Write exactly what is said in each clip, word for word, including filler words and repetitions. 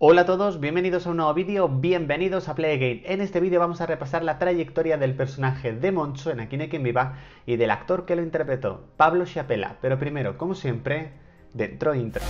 Hola a todos, bienvenidos a un nuevo vídeo, bienvenidos a Play Again. En este vídeo vamos a repasar la trayectoria del personaje de Moncho en Aquí no hay quien viva y del actor que lo interpretó, Pablo Chiapella. Pero primero, como siempre, dentro intro.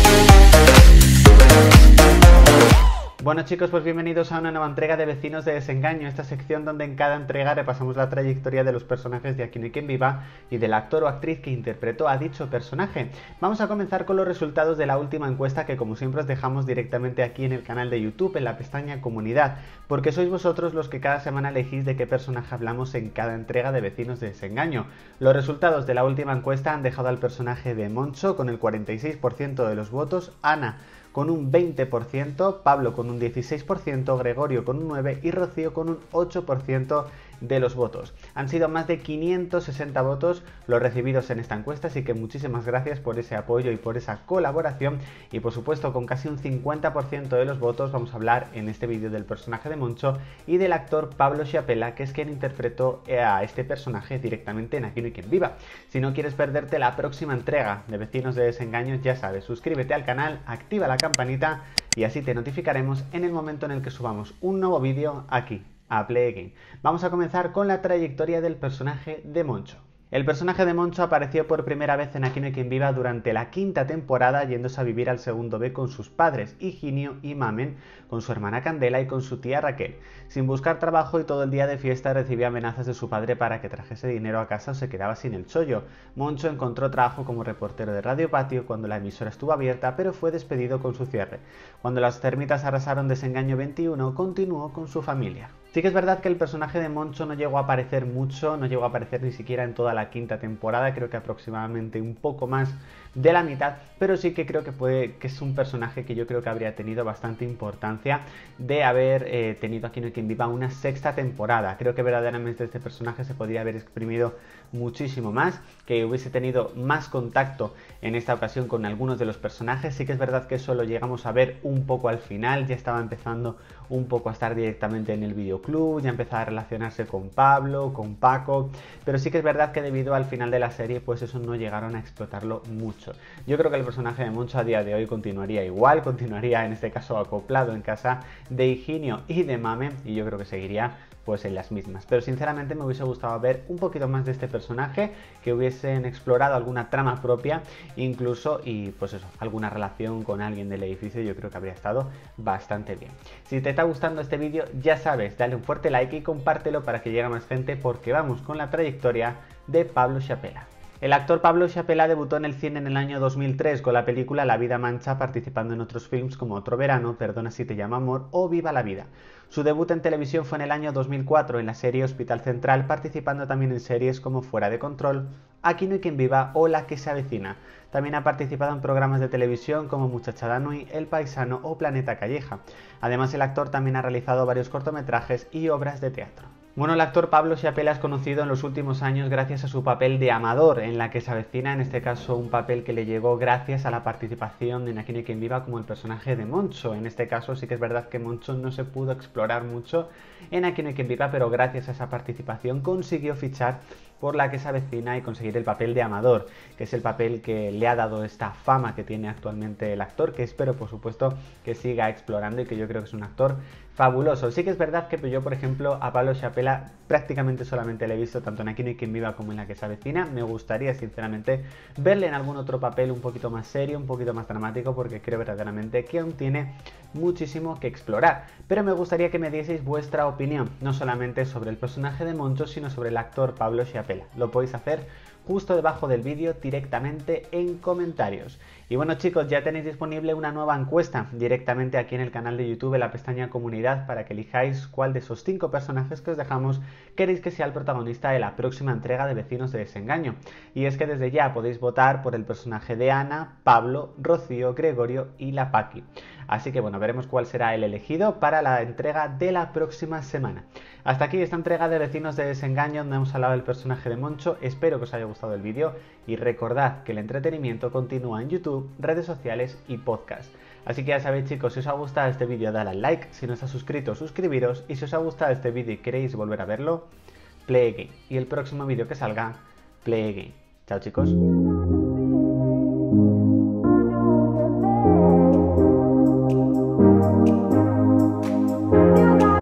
Bueno chicos, pues bienvenidos a una nueva entrega de Vecinos de Desengaño, esta sección donde en cada entrega repasamos la trayectoria de los personajes de Aquí no hay quien viva y del actor o actriz que interpretó a dicho personaje. Vamos a comenzar con los resultados de la última encuesta que como siempre os dejamos directamente aquí en el canal de YouTube, en la pestaña Comunidad, porque sois vosotros los que cada semana elegís de qué personaje hablamos en cada entrega de Vecinos de Desengaño. Los resultados de la última encuesta han dejado al personaje de Moncho con el cuarenta y seis por ciento de los votos, Ana con un veinte por ciento, Pablo con un dieciséis por ciento, Gregorio con un nueve por ciento y Rocío con un ocho por ciento de los votos. Han sido más de quinientos sesenta votos los recibidos en esta encuesta, así que muchísimas gracias por ese apoyo y por esa colaboración. Y por supuesto, con casi un cincuenta por ciento de los votos vamos a hablar en este vídeo del personaje de Moncho y del actor Pablo Chiapella, que es quien interpretó a este personaje directamente en Aquí no hay quien viva. Si no quieres perderte la próxima entrega de Vecinos de Desengaño, ya sabes, suscríbete al canal, activa la campanita y así te notificaremos en el momento en el que subamos un nuevo vídeo aquí a Play Again. Vamos a comenzar con la trayectoria del personaje de Moncho. El personaje de Moncho apareció por primera vez en Aquí no hay quien viva durante la quinta temporada, yéndose a vivir al segundo B con sus padres, Higinio y Mamen, con su hermana Candela y con su tía Raquel. Sin buscar trabajo y todo el día de fiesta recibía amenazas de su padre para que trajese dinero a casa o se quedaba sin el chollo. Moncho encontró trabajo como reportero de Radio Patio cuando la emisora estuvo abierta, pero fue despedido con su cierre. Cuando las termitas arrasaron Desengaño veintiuno, continuó con su familia. Sí que es verdad que el personaje de Moncho no llegó a aparecer mucho, no llegó a aparecer ni siquiera en toda la quinta temporada, creo que aproximadamente un poco más de la mitad, pero sí que creo que, puede, que es un personaje que yo creo que habría tenido bastante importancia de haber eh, tenido Aquí no hay quien viva una sexta temporada. Creo que verdaderamente este personaje se podría haber exprimido muchísimo más, que hubiese tenido más contacto en esta ocasión con algunos de los personajes. Sí que es verdad que eso lo llegamos a ver un poco al final, ya estaba empezando un poco a estar directamente en el videoclub, ya empezaba a relacionarse con Pablo, con Paco, pero sí que es verdad que debido al final de la serie pues eso no llegaron a explotarlo mucho. Yo creo que el personaje de Moncho a día de hoy continuaría igual, continuaría en este caso acoplado en casa de Higinio y de Mame, y yo creo que seguiría pues en las mismas, pero sinceramente me hubiese gustado ver un poquito más de este personaje, que hubiesen explorado alguna trama propia incluso, y pues eso, alguna relación con alguien del edificio. Yo creo que habría estado bastante bien. Si te está gustando este vídeo, ya sabes, dale un fuerte like y compártelo para que llegue a más gente, porque vamos con la trayectoria de Pablo Chiapella. El actor Pablo Chiapella debutó en el cine en el año dos mil tres con la película La vida mancha, participando en otros films como Otro verano, Perdona si te llamo amor o Viva la vida. Su debut en televisión fue en el año dos mil cuatro en la serie Hospital Central, participando también en series como Fuera de control, Aquí no hay quien viva o La que se avecina. También ha participado en programas de televisión como Muchachada Nui, El paisano o Planeta Calleja. Además, el actor también ha realizado varios cortometrajes y obras de teatro. Bueno, el actor Pablo Chiapella es conocido en los últimos años gracias a su papel de Amador en La que se avecina, en este caso un papel que le llegó gracias a la participación en Aquí no hay quien viva como el personaje de Moncho. En este caso sí que es verdad que Moncho no se pudo explorar mucho en Aquí no hay quien viva, pero gracias a esa participación consiguió fichar por La que se avecina y conseguir el papel de Amador, que es el papel que le ha dado esta fama que tiene actualmente el actor, que espero por supuesto que siga explorando y que yo creo que es un actor fabuloso. Sí que es verdad que yo, por ejemplo, a Pablo Chiapella prácticamente solamente le he visto tanto en Aquí no hay quien viva como en La que se avecina. Me gustaría sinceramente verle en algún otro papel un poquito más serio, un poquito más dramático, porque creo verdaderamente que aún tiene muchísimo que explorar. Pero me gustaría que me dieseis vuestra opinión, no solamente sobre el personaje de Moncho, sino sobre el actor Pablo Chiapella. Lo podéis hacer justo debajo del vídeo directamente en comentarios. Y bueno chicos, ya tenéis disponible una nueva encuesta directamente aquí en el canal de YouTube, en la pestaña Comunidad, para que elijáis cuál de esos cinco personajes que os dejamos queréis que sea el protagonista de la próxima entrega de Vecinos de Desengaño. Y es que desde ya podéis votar por el personaje de Ana, Pablo, Rocío, Gregorio y la Paqui. Así que bueno, veremos cuál será el elegido para la entrega de la próxima semana. Hasta aquí esta entrega de Vecinos de Desengaño, donde hemos hablado del personaje de Moncho. Espero que os haya gustado el vídeo y recordad que el entretenimiento continúa en YouTube, redes sociales y podcast. Así que ya sabéis chicos, si os ha gustado este vídeo dale al like, si no estáis suscritos suscribiros, y si os ha gustado este vídeo y queréis volver a verlo, Play Again. Y el próximo vídeo que salga, Play Again. Chao chicos.